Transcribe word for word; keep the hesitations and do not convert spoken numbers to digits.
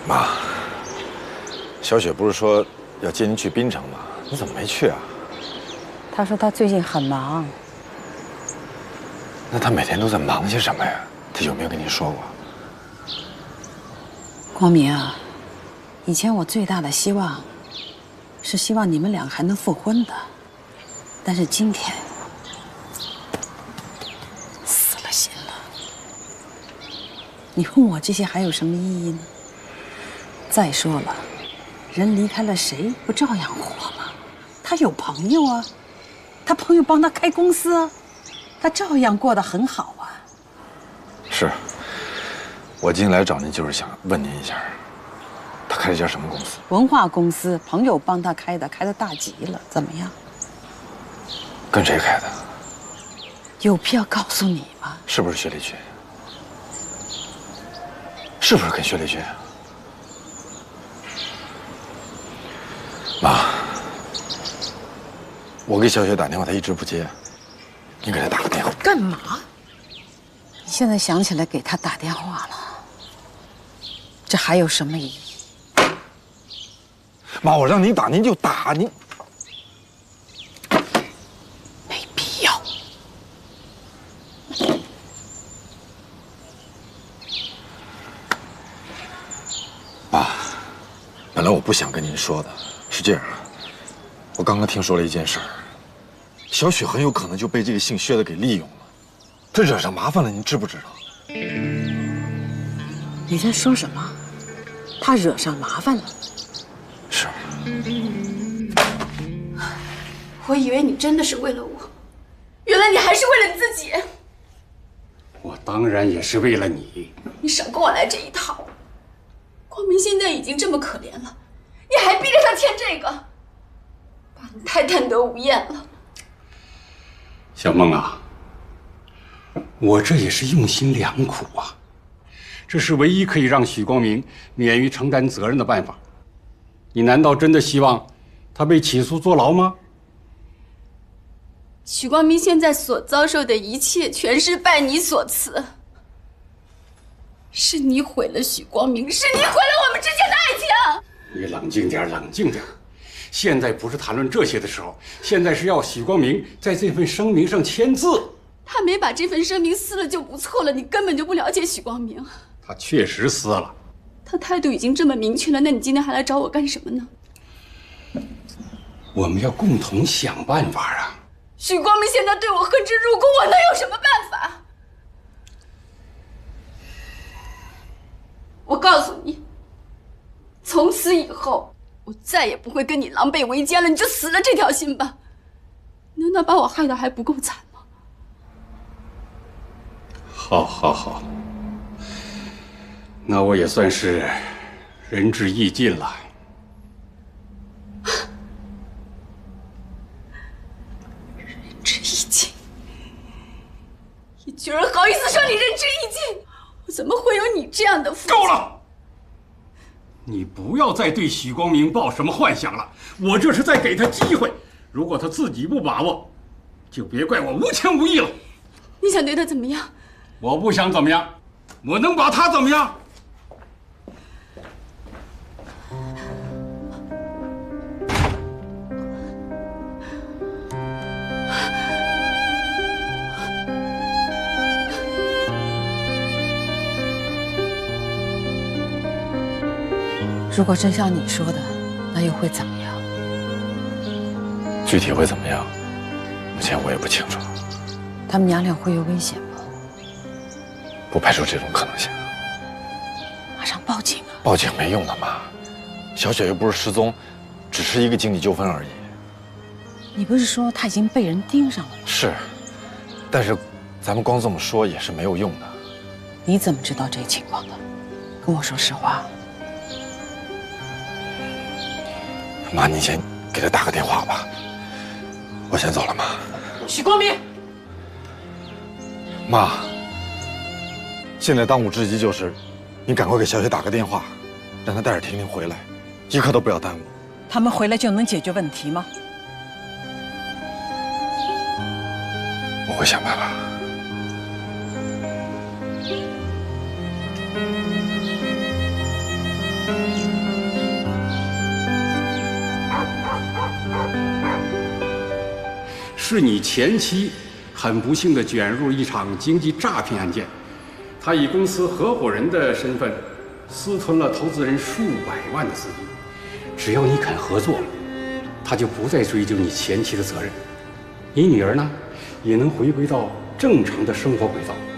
妈，小雪不是说要接您去槟城吗？你怎么没去啊？ 她说她最近很忙。 那她每天都在忙些什么呀？她有没有跟您说过？ 光明啊，以前我最大的希望是希望你们俩还能复婚的，但是今天死了心了。你问我这些还有什么意义呢？再说了，人离开了谁不照样活吗？他有朋友啊，他朋友帮他开公司啊，他照样过得很好啊。 是，我今天来找您就是想问您一下，他开了一家什么公司？ 文化公司，朋友帮他开的，开的大极了，怎么样？ 跟谁开的？ 有必要告诉你吗？ 是不是薛丽君？是不是跟薛丽君？妈，我给小雪打电话，她一直不接，你给她打个电话。 干嘛？你现在想起来给她打电话了，这还有什么意义？ 妈，我让您打您就打，您没必要。 妈，本来我不想跟您说的，是这样啊，我刚刚听说了一件事儿，小雪很有可能就被这个姓薛的给利用了，她惹上麻烦了，您知不知道？ 你在说什么？她惹上麻烦了？ 是。 我以为你真的是为了我，原来你还是为了你自己。 我当然也是为了你。 你少跟我来这一套。光明现在已经这么可怜了，你还逼着他添这个，爸，你太贪得无厌了。 小梦啊，我这也是用心良苦啊，这是唯一可以让许光明免于承担责任的办法。你难道真的希望他被起诉坐牢吗？ 许光明现在所遭受的一切，全是拜你所赐。是你毁了许光明，是你毁了我们之间的爱情。 你冷静点，冷静点。现在不是谈论这些的时候，现在是要许光明在这份声明上签字。 他没把这份声明撕了就不错了，你根本就不了解许光明。 他确实撕了。 他态度已经这么明确了，那你今天还来找我干什么呢？ 我们要共同想办法啊！ 许光明现在对我恨之入骨，我能有什么办法？我告诉你，从此以后，我再也不会跟你狼狈为奸了，你就死了这条心吧。难道把我害得还不够惨吗？ 好，好，好。那我也算是仁至义尽了。 仁至义尽？你居然好意思说你仁至义尽？我怎么会有你这样的父亲？ 够了！你不要再对许光明抱什么幻想了，我这是在给他机会。如果他自己不把握，就别怪我无情无义了。 你想对他怎么样？ 我不想怎么样，我能把他怎么样？ 如果真像你说的，那又会怎么样？ 具体会怎么样，目前我也不清楚。 他们娘俩会有危险吗？ 不排除这种可能性。 马上报警啊！ 报警没用的，妈。小雪又不是失踪，只是一个经济纠纷而已。 你不是说他已经被人盯上了吗？ 是，但是咱们光这么说也是没有用的。 你怎么知道这情况的？跟我说实话。 妈，您先给他打个电话吧。我先走了，妈。 许光明， 妈，现在当务之急就是，你赶快给小雪打个电话，让她带着婷婷回来，一刻都不要耽误。 他们回来就能解决问题吗？ 我会想办法。 是你前妻很不幸地卷入一场经济诈骗案件，他以公司合伙人的身份私吞了投资人数百万的资金。只要你肯合作，他就不再追究你前妻的责任，你女儿呢，也能回归到正常的生活轨道。